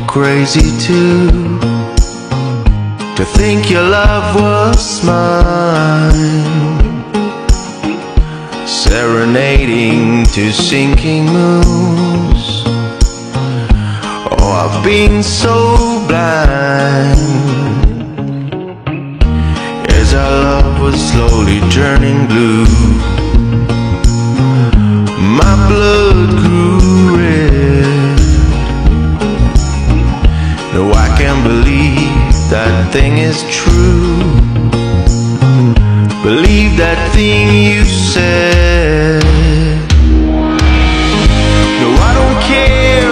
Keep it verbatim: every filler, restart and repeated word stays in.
crazy too, to think your love was mine, serenading to sinking moons. Oh, I've been so blind as our love was slowly turning blue. My blood grew red. No, I can't believe that thing is true. Believe that thing you said. No, I don't care